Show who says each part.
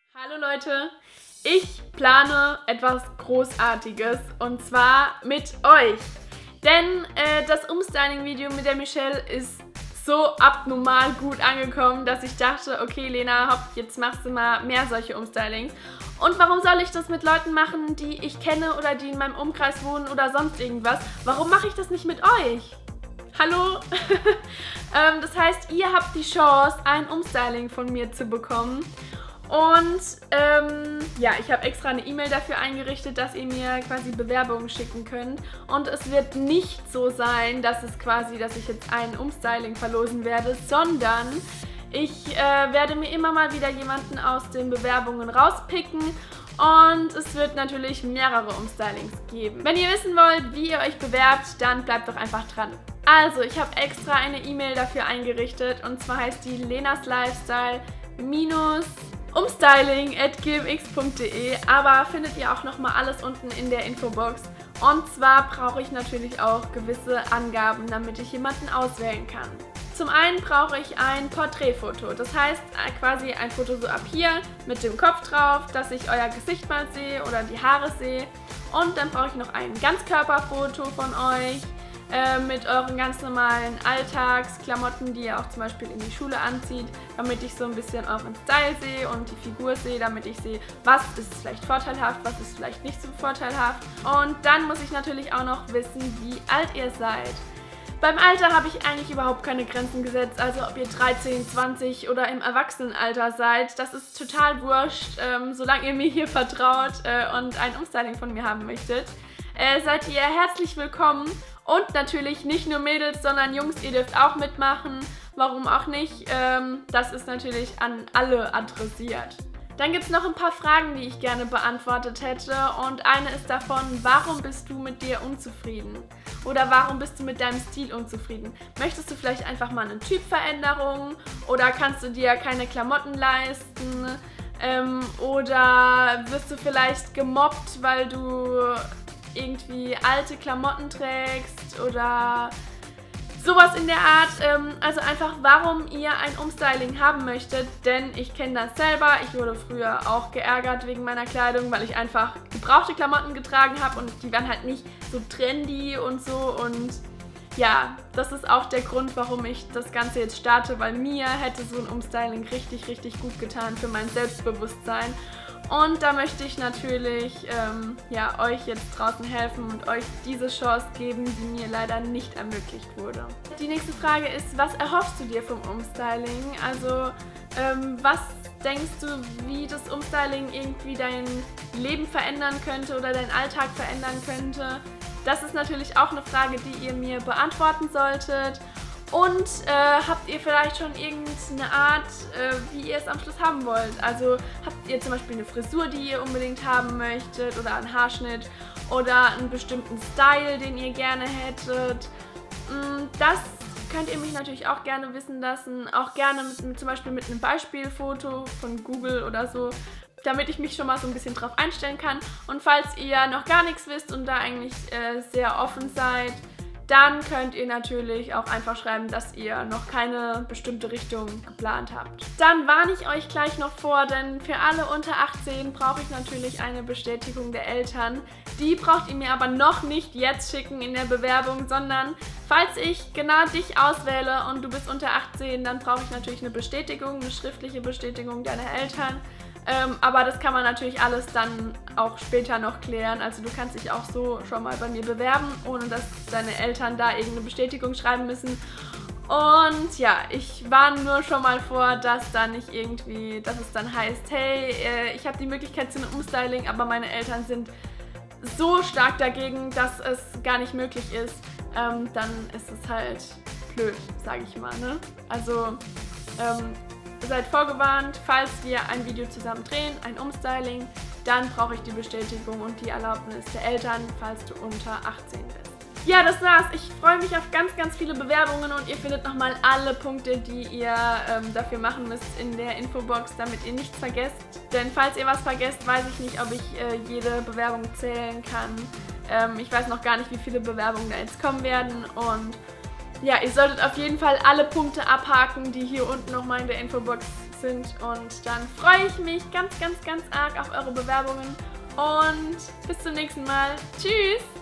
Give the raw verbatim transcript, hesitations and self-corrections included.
Speaker 1: Hallo Leute, ich plane etwas Großartiges und zwar mit euch. Denn äh, das Umstyling-Video mit der Michelle ist so abnormal gut angekommen, dass ich dachte, okay Lena, hopp, jetzt machst du mal mehr solche Umstylings. Und warum soll ich das mit Leuten machen, die ich kenne oder die in meinem Umkreis wohnen oder sonst irgendwas? Warum mache ich das nicht mit euch? Hallo? ähm, das heißt, ihr habt die Chance, ein Umstyling von mir zu bekommen. Und ähm, ja, ich habe extra eine E-Mail dafür eingerichtet, dass ihr mir quasi Bewerbungen schicken könnt. Und es wird nicht so sein, dass es quasi, dass ich jetzt ein Umstyling verlosen werde, sondern ich äh, werde mir immer mal wieder jemanden aus den Bewerbungen rauspicken. Und es wird natürlich mehrere Umstylings geben. Wenn ihr wissen wollt, wie ihr euch bewerbt, dann bleibt doch einfach dran. Also, ich habe extra eine E-Mail dafür eingerichtet und zwar heißt die Lenas Lifestyle minus umstyling at gmx punkt de, aber findet ihr auch nochmal alles unten in der Infobox. Und zwar brauche ich natürlich auch gewisse Angaben, damit ich jemanden auswählen kann. Zum einen brauche ich ein Porträtfoto, das heißt quasi ein Foto so ab hier mit dem Kopf drauf, dass ich euer Gesicht mal sehe oder die Haare sehe. Und dann brauche ich noch ein Ganzkörperfoto von euch äh, mit euren ganz normalen Alltagsklamotten, die ihr auch zum Beispiel in die Schule anzieht, damit ich so ein bisschen euren Style sehe und die Figur sehe, damit ich sehe, was ist vielleicht vorteilhaft, was ist vielleicht nicht so vorteilhaft. Und dann muss ich natürlich auch noch wissen, wie alt ihr seid. Beim Alter habe ich eigentlich überhaupt keine Grenzen gesetzt, also ob ihr dreizehn, zwanzig oder im Erwachsenenalter seid, das ist total wurscht, ähm, solange ihr mir hier vertraut äh, und ein Umstyling von mir haben möchtet. Äh, seid ihr herzlich willkommen und natürlich nicht nur Mädels, sondern Jungs, ihr dürft auch mitmachen, warum auch nicht, ähm, das ist natürlich an alle adressiert. Dann gibt es noch ein paar Fragen, die ich gerne beantwortet hätte und eine ist davon, warum bist du mit dir unzufrieden? Oder warum bist du mit deinem Stil unzufrieden? Möchtest du vielleicht einfach mal eine Typveränderung oder kannst du dir keine Klamotten leisten? Ähm, oder wirst du vielleicht gemobbt, weil du irgendwie alte Klamotten trägst oder sowas in der Art, ähm, also einfach, warum ihr ein Umstyling haben möchtet, denn ich kenne das selber. Ich wurde früher auch geärgert wegen meiner Kleidung, weil ich einfach gebrauchte Klamotten getragen habe und die waren halt nicht so trendy und so und ja, das ist auch der Grund, warum ich das Ganze jetzt starte, weil mir hätte so ein Umstyling richtig, richtig gut getan für mein Selbstbewusstsein. Und da möchte ich natürlich ähm, ja, euch jetzt draußen helfen und euch diese Chance geben, die mir leider nicht ermöglicht wurde. Die nächste Frage ist, was erhoffst du dir vom Umstyling? Also ähm, was denkst du, wie das Umstyling irgendwie dein Leben verändern könnte oder deinen Alltag verändern könnte? Das ist natürlich auch eine Frage, die ihr mir beantworten solltet. Und äh, habt ihr vielleicht schon irgendeine Art, äh, wie ihr es am Schluss haben wollt? Also habt ihr zum Beispiel eine Frisur, die ihr unbedingt haben möchtet oder einen Haarschnitt oder einen bestimmten Style, den ihr gerne hättet? Das könnt ihr mich natürlich auch gerne wissen lassen, auch gerne mit, mit, zum Beispiel mit einem Beispielfoto von Google oder so, damit ich mich schon mal so ein bisschen drauf einstellen kann. Und falls ihr noch gar nichts wisst und da eigentlich äh, sehr offen seid, dann könnt ihr natürlich auch einfach schreiben, dass ihr noch keine bestimmte Richtung geplant habt. Dann warne ich euch gleich noch vor, denn für alle unter achtzehn brauche ich natürlich eine Bestätigung der Eltern. Die braucht ihr mir aber noch nicht jetzt schicken in der Bewerbung, sondern falls ich genau dich auswähle und du bist unter achtzehn, dann brauche ich natürlich eine Bestätigung, eine schriftliche Bestätigung deiner Eltern. Ähm, aber das kann man natürlich alles dann auch später noch klären. Also du kannst dich auch so schon mal bei mir bewerben, ohne dass deine Eltern da irgendeine Bestätigung schreiben müssen. Und ja, ich warne nur schon mal vor, dass da nicht irgendwie, dass es dann heißt, hey, äh, ich habe die Möglichkeit zu einem Umstyling, aber meine Eltern sind so stark dagegen, dass es gar nicht möglich ist. Ähm, dann ist es halt blöd, sage ich mal, ne? Also, ähm, seid vorgewarnt, falls wir ein Video zusammen drehen, ein Umstyling, dann brauche ich die Bestätigung und die Erlaubnis der Eltern, falls du unter achtzehn bist. Ja, das war's. Ich freue mich auf ganz, ganz viele Bewerbungen und ihr findet nochmal alle Punkte, die ihr ähm, dafür machen müsst in der Infobox, damit ihr nichts vergesst. Denn falls ihr was vergesst, weiß ich nicht, ob ich äh, jede Bewerbung zählen kann. Ähm, ich weiß noch gar nicht, wie viele Bewerbungen da jetzt kommen werden und ja, ihr solltet auf jeden Fall alle Punkte abhaken, die hier unten nochmal in der Infobox sind. Und dann freue ich mich ganz, ganz, ganz arg auf eure Bewerbungen. Und bis zum nächsten Mal. Tschüss!